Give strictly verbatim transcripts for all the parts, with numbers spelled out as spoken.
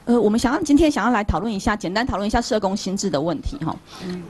呃，我们想要今天想要来讨论一下，简单讨论一下社工薪资的问题哈。嗯。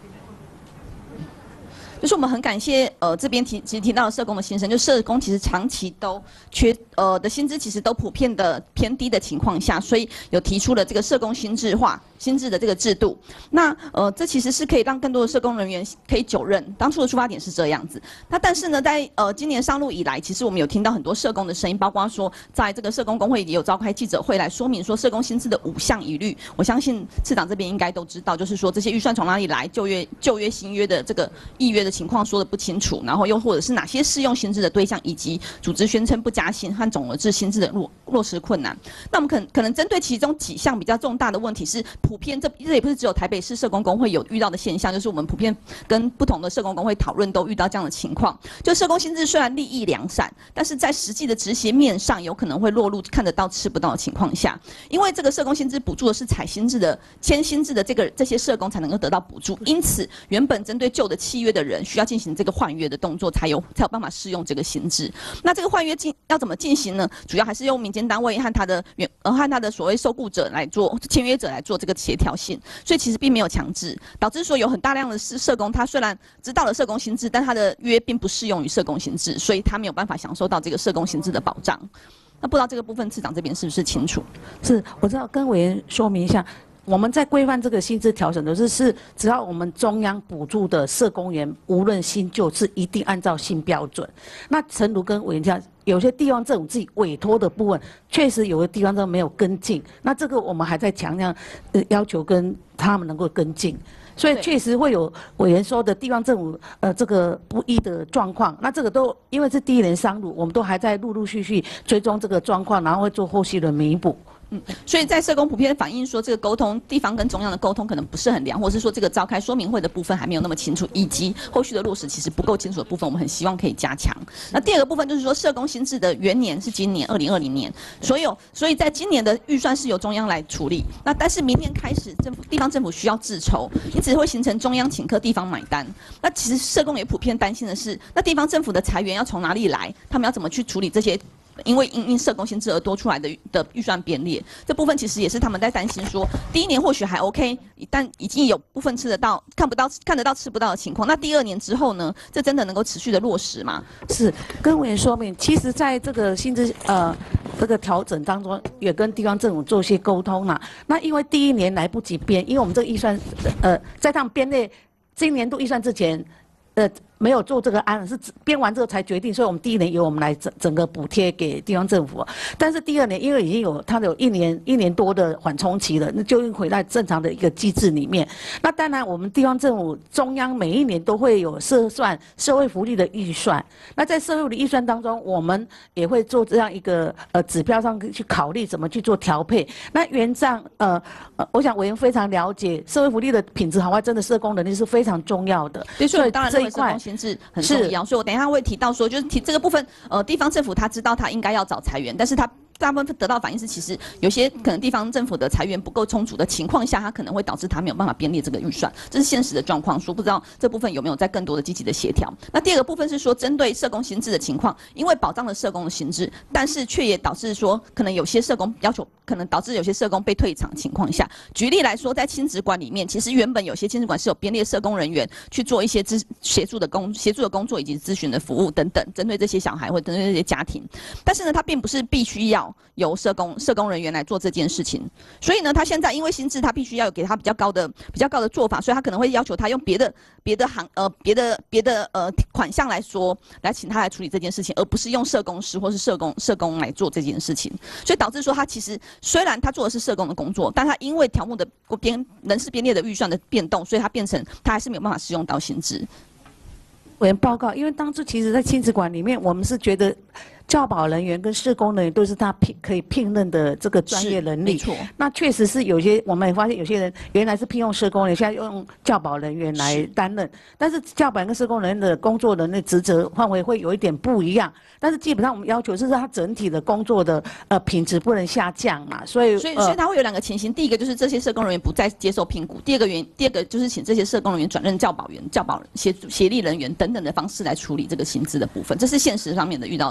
就是我们很感谢呃这边提其实提到的社工的心声，就社工其实长期都缺呃的薪资其实都普遍的偏低的情况下，所以有提出了这个社工薪资化薪资的这个制度。那呃这其实是可以让更多的社工人员可以久任，当初的出发点是这样子。那但是呢，在呃今年上路以来，其实我们有听到很多社工的声音，包括说在这个社工工会也有召开记者会来说明说社工薪资的五项疑虑。我相信次长这边应该都知道，就是说这些预算从哪里来，旧约旧约新约的这个议约的情况说的不清楚，然后又或者是哪些适用薪资的对象，以及组织宣称不加薪和总额制薪资的落落实困难。那我们可能可能针对其中几项比较重大的问题是普遍，这这也不是只有台北市社工工会有遇到的现象，就是我们普遍跟不同的社工工会讨论都遇到这样的情况。就社工薪资虽然立意良善，但是在实际的执行面上有可能会落入看得到吃不到的情况下，因为这个社工薪资补助的是采薪制的签薪制的这个这些社工才能够得到补助，因此原本针对旧的契约的人需要进行这个换约的动作，才有才有办法适用这个薪资。那这个换约进要怎么进行呢？主要还是用民间单位和他的原呃和他的所谓受雇者来做签约者来做这个协调性，所以其实并没有强制，导致说有很大量的社工，他虽然知道了社工薪资，但他的约并不适用于社工薪资，所以他没有办法享受到这个社工薪资的保障。那不知道这个部分次长这边是不是清楚？ 是，我知道，跟委员说明一下。我们在规范这个薪资调整的是，是只要我们中央补助的社工员，无论新旧，是一定按照新标准。那诚如跟委员讲，有些地方政府自己委托的部分，确实有的地方政府没有跟进。那这个我们还在强调，呃，要求跟他们能够跟进。所以确实会有委员说的地方政府呃这个不一的状况。那这个都因为是第一年上路，我们都还在陆陆续续追踪这个状况，然后会做后续的弥补。 嗯，所以在社工普遍反映说，这个沟通地方跟中央的沟通可能不是很良，或者是说这个召开说明会的部分还没有那么清楚，以及后续的落实其实不够清楚的部分，我们很希望可以加强。那第二个部分就是说，社工薪资的元年是今年二零二零年，所有所以在今年的预算是由中央来处理。那但是明年开始，政府地方政府需要自筹，因此会形成中央请客，地方买单。那其实社工也普遍担心的是，那地方政府的财源要从哪里来？他们要怎么去处理这些？因为因因社工薪资而多出来的的预算编列，这部分其实也是他们在担心说，第一年或许还 OK， 但已经有部分吃得到、看不到、看得到、吃不到的情况。那第二年之后呢？这真的能够持续的落实吗？ 是，跟委员说明，其实在这个薪资呃这个调整当中，也跟地方政府做一些沟通啦。那因为第一年来不及编，因为我们这个预算呃在他们编列今年度预算之前，呃。没有做这个案，是编完之后才决定，所以我们第一年由我们来整整个补贴给地方政府，但是第二年因为已经有它有一年一年多的缓冲期了，那就回到正常的一个机制里面。那当然，我们地方政府中央每一年都会有设算社会福利的预算，那在社会福利预算当中，我们也会做这样一个呃指标上去考虑怎么去做调配。那原上呃呃，我想委员非常了解社会福利的品质好坏，真的社工能力是非常重要的。 对，所以当然这一块。薪资很重要，所以我等一下会提到说，就是提这个部分，呃，地方政府他知道他应该要找裁员，但是他大部分得到反映是，其实有些可能地方政府的裁员不够充足的情况下，它可能会导致他没有办法编列这个预算，这是现实的状况。说不知道这部分有没有在更多的积极的协调。那第二个部分是说，针对社工薪资的情况，因为保障了社工的薪资，但是却也导致说，可能有些社工要求，可能导致有些社工被退场情况下。举例来说，在亲职馆里面，其实原本有些亲职馆是有编列社工人员去做一些咨协助的工协助的工作以及咨询的服务等等，针对这些小孩或针对这些家庭。但是呢，它并不是必须要由社工社工人员来做这件事情，所以呢，他现在因为薪资，他必须要有给他比较高的比较高的做法，所以他可能会要求他用别的别的行呃别的别的呃款项来说，来请他来处理这件事情，而不是用社工师或是社工社工来做这件事情，所以导致说他其实虽然他做的是社工的工作，但他因为条目的编人事编列的预算的变动，所以他变成他还是没有办法适用到薪资。 委员报告，因为当初其实在亲子馆里面，我们是觉得。教保人员跟社工人员都是他聘可以聘任的这个专业能力， 没错。 那确实是有些我们也发现有些人原来是聘用社工人员，现在用教保人员来担任，但是教保跟社工人员的工作能力职责范围会有一点不一样，但是基本上我们要求是他整体的工作的呃品质不能下降嘛，所以所以所以他会有两个情形，第一个就是这些社工人员不再接受评估，第二个原第二个就是请这些社工人员转任教保员、教保协协力人员等等的方式来处理这个薪资的部分，这是现实上面的遇到的状况，而且。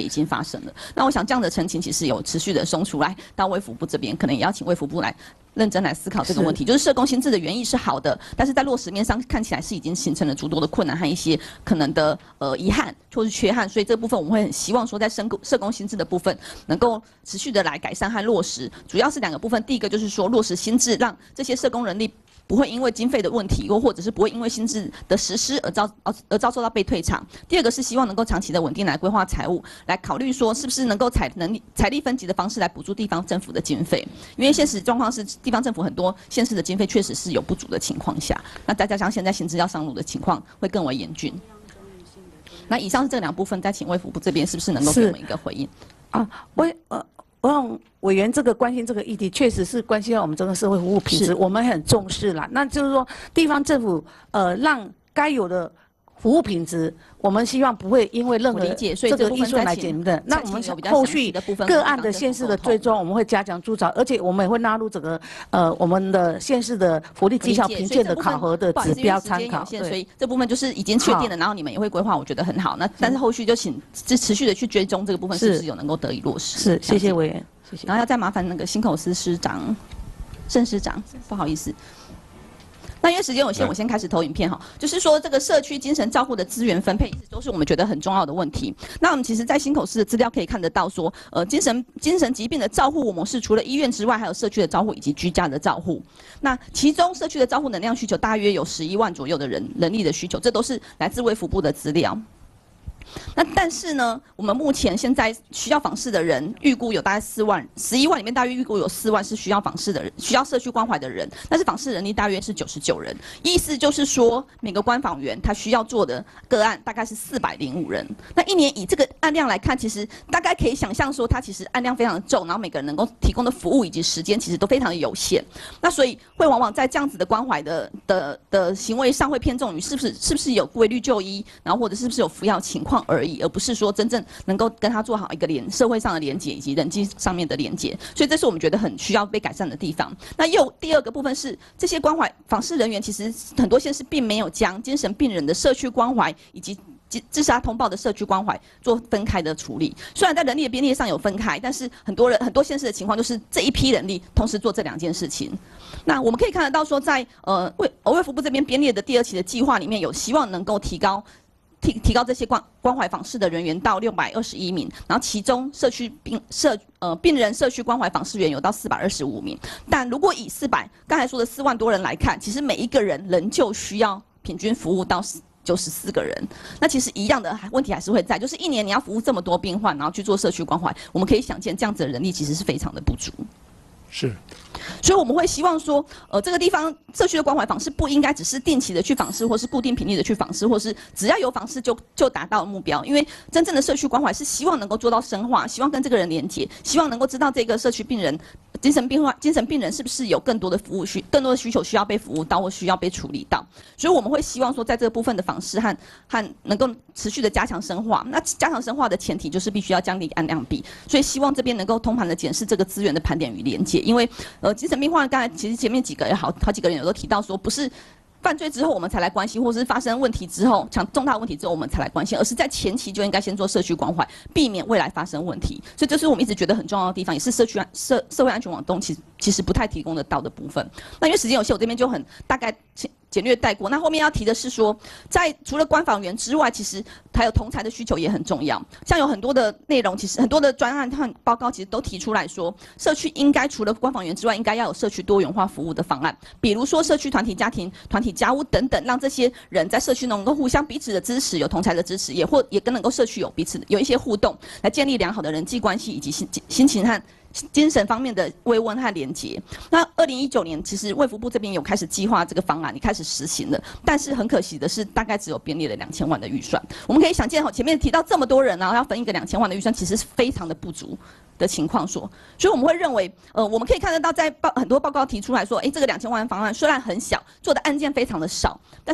且已经发生了。那我想这样的陈情其实有持续的送出来到卫福部这边，可能也要请卫福部来认真来思考这个问题。就是社工心智的原意是好的，但是在落实面上看起来是已经形成了诸多的困难和一些可能的呃遗憾或是缺憾，所以这部分我们会很希望说在社工社工心智的部分能够持续的来改善和落实。主要是两个部分，第一个就是说落实心智，让这些社工人力不会因为经费的问题，又或者是不会因为心智的实施而遭而遭受到被退场。第二个是希望能够长期的稳定来规划财务，来考虑说是不是能够采能力财力分级的方式来补助地方政府的经费，因为现实状况是地方政府很多县市的经费确实是有不足的情况下，那再加上现在薪资要上路的情况会更为严峻。那以上是这两部分，再请卫福部这边是不是能够给我们一个回应？ 啊，我呃。我让委员这个关心这个议题，确实是关系到我们整个社会服务品质，我们很重视啦。那就是说，地方政府呃让该有的服务品质，我们希望不会因为任何这个预算来减的。那我们后续个案的县市的追踪，我们会加强督导，而且我们也会纳入整个呃我们的县市的福利绩效评鉴的考核的指标参考。 所以这部分就是已经确定了，然后你们也会规划，我觉得很好。那但是后续就请持续的去追踪这个部分是不是有能够得以落实。 是，谢谢委员，谢谢。 然后要再麻烦那个新口司师长、盛师长，不好意思。那因为时间有限，我先开始投影片哈，就是说这个社区精神照护的资源分配，一直都是我们觉得很重要的问题。那我们其实，在新口司的资料可以看得到说，呃，精神精神疾病的照护模式，除了医院之外，还有社区的照护以及居家的照护。那其中社区的照护能量需求大约有十一万左右的人人力的需求，这都是来自卫福部的资料。那但是呢，我们目前现在需要访视的人，预估有大概四万，十一万里面大约预估有四万是需要访视的人，需要社区关怀的人，但是访视人力大约是九十九人，意思就是说，每个关访员他需要做的个案大概是四百零五人。那一年以这个案量来看，其实大概可以想象说，它其实案量非常的重，然后每个人能够提供的服务以及时间其实都非常的有限。那所以会往往在这样子的关怀的的的行为上，会偏重于是不是是不是有规律就医，然后或者是不是有服药情况而已，而不是说真正能够跟他做好一个连社会上的连结以及人际上面的连结，所以这是我们觉得很需要被改善的地方。那又第二个部分是这些关怀访视人员，其实很多县市并没有将精神病人的社区关怀以及自杀通报的社区关怀做分开的处理。虽然在人力的编列上有分开，但是很多人很多县市的情况就是这一批人力同时做这两件事情。那我们可以看得到说在，在呃卫卫福部这边编列的第二期的计划里面，有希望能够提高。提提高这些关关怀访视的人员到六百二十一名，然后其中社区病社呃病人社区关怀访视员有到四百二十五名。但如果以四百刚才说的四万多人来看，其实每一个人仍旧需要平均服务到九十四个人。那其实一样的问题还是会在，就是一年你要服务这么多病患，然后去做社区关怀，我们可以想见这样子的人力其实是非常的不足。 是。 所以我们会希望说，呃，这个地方社区的关怀访视不应该只是定期的去访视，或是固定频率的去访视，或是只要有访视就就达到目标。因为真正的社区关怀是希望能够做到深化，希望跟这个人连结，希望能够知道这个社区病人、精神病患、精神病人是不是有更多的服务需、更多的需求需要被服务到或需要被处理到。所以我们会希望说，在这个部分的访视和和能够持续的加强深化。那加强深化的前提就是必须要降低案量比，所以希望这边能够通盘的检视这个资源的盘点与连结，因为呃。精神病患刚才其实前面几个也好好几个人有都提到说，不是犯罪之后我们才来关心，或是发生问题之后、强重大问题之后我们才来关心，而是在前期就应该先做社区关怀，避免未来发生问题。所以这是我们一直觉得很重要的地方，也是社区社社会安全网中其实其实不太提供得到的部分。那因为时间有限，我这边就很大概简略带过。那后面要提的是说，在除了关访员之外，其实还有同才的需求也很重要。像有很多的内容，其实很多的专案和报告其实都提出来说，社区应该除了关访员之外，应该要有社区多元化服务的方案，比如说社区团体家庭、团体家屋等等，让这些人在社区能够互相彼此的支持，有同才的支持，也或也跟能够社区有彼此有一些互动，来建立良好的人际关系以及心心情和精神方面的慰问和连结。那二零一九年，其实卫福部这边有开始计划这个方案，也开始实行了。但是很可惜的是，大概只有编列了两千万的预算。我们可以想见，前面提到这么多人，然后要分一个两千万的预算，其实是非常的不足的情况说。所以我们会认为，呃，我们可以看得到，在报很多报告提出来说，哎，这个两千万方案虽然很小，做的案件非常的少，但是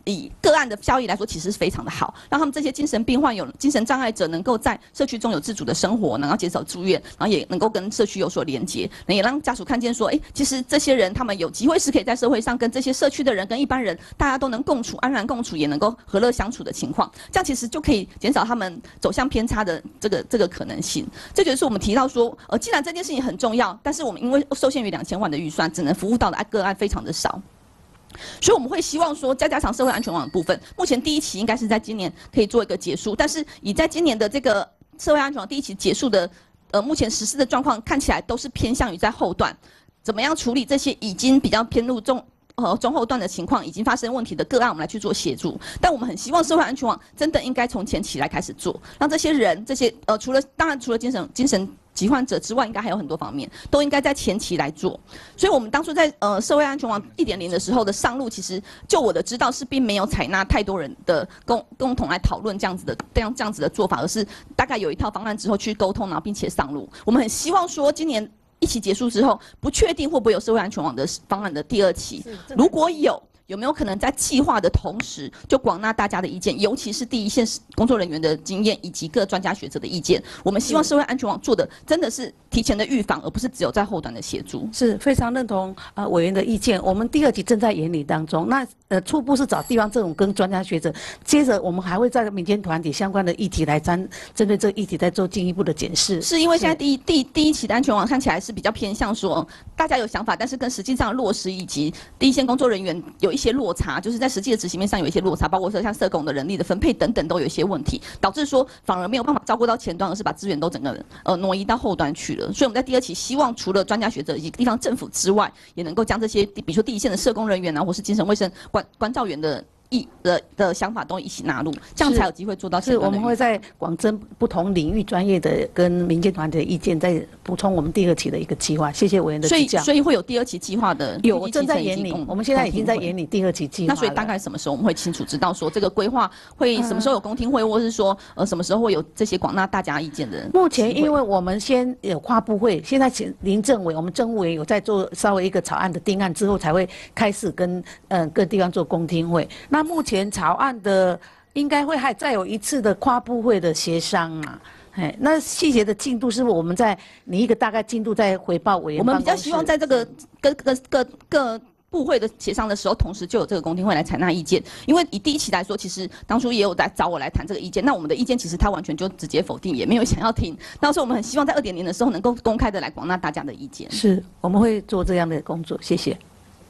以个案的效益来说，其实是非常的好，让他们这些精神病患有精神障碍者能够在社区中有自主的生活，然后减少住院，然后也能够跟社区有所连接，也让家属看见说，哎，其实这些人他们有机会是可以在社会上跟这些社区的人、跟一般人，大家都能共处、安然共处，也能够和乐相处的情况，这样其实就可以减少他们走向偏差的这个这个可能性。这就是我们提到说，呃，既然这件事情很重要，但是我们因为受限于两千万的预算，只能服务到的个案非常的少。所以我们会希望说，加加强社会安全网的部分，目前第一期应该是在今年可以做一个结束，但是以在今年的这个社会安全网第一期结束的，呃，目前实施的状况看起来都是偏向于在后段，怎么样处理这些已经比较偏入中。呃，中后段的情况已经发生问题的个案，我们来去做协助。但我们很希望社会安全网真的应该从前期来开始做，让这些人、这些呃，除了当然除了精神精神疾患者之外，应该还有很多方面都应该在前期来做。所以，我们当初在呃社会安全网一点零的时候的上路，其实就我的知道是并没有采纳太多人的共共同来讨论这样子的这样这样子的做法，而是大概有一套方案之后去沟通，然后并且上路。我们很希望说今年。一期结束之后，不确定会不会有社会安全网的方案的第二期。如果有，有没有可能在计划的同时，就广纳大家的意见，尤其是第一线工作人员的经验以及各专家学者的意见？我们希望社会安全网做的真的是提前的预防，而不是只有在后端的协助。 是非常认同呃委员的意见。我们第二期正在研拟当中。那呃初步是找地方政府跟专家学者，接着我们还会在民间团体相关的议题来针针对这个议题再做进一步的检视。 是因为现在第一第第一期的安全网看起来是比较偏向说大家有想法，但是跟实际上落实以及第一线工作人员有一些落差，就是在实际的执行面上有一些落差，包括说像社工的人力的分配等等都有一些问题，导致说反而没有办法照顾到前端，而是把资源都整个呃挪移到后端去了。所以我们在第二期希望除了专家学者以及地方政府之外，也能够将这些比如说第一线的社工人员啊，或是精神卫生关关照员的。意的的想法都一起纳入，这样才有机会做到。 是，我们会在广征不同领域专业的跟民间团体的意见，再补充我们第二期的一个计划。谢谢委员的指教。 所以，所以会有第二期计划的， 有正在研拟，我们现在已经在研拟第二期计划。 那所以大概什么时候我们会清楚知道说这个规划会什么时候有公听会，或是说呃什么时候会有这些广纳大家意见的？ 目前因为我们先有跨部会，现在请林政委，我们政务委有在做稍微一个草案的定案之后，才会开始跟呃各地方做公听会。那目前草案的应该会还再有一次的跨部会的协商啊，哎，那细节的进度是不是我们在拟一个大概进度再回报委员？ 我们比较希望在这个各各各各部会的协商的时候，同时就有这个公听会来采纳意见。因为以第一期来说，其实当初也有来找我来谈这个意见，那我们的意见其实他完全就直接否定，也没有想要听。那所以我们很希望在二点零的时候能够公开的来广纳大家的意见。 是，我们会做这样的工作，谢谢。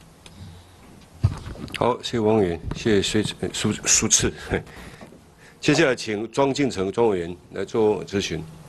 好，谢谢王委员，谢谢苏苏苏次。接下来请庄敬诚庄委员来做咨询。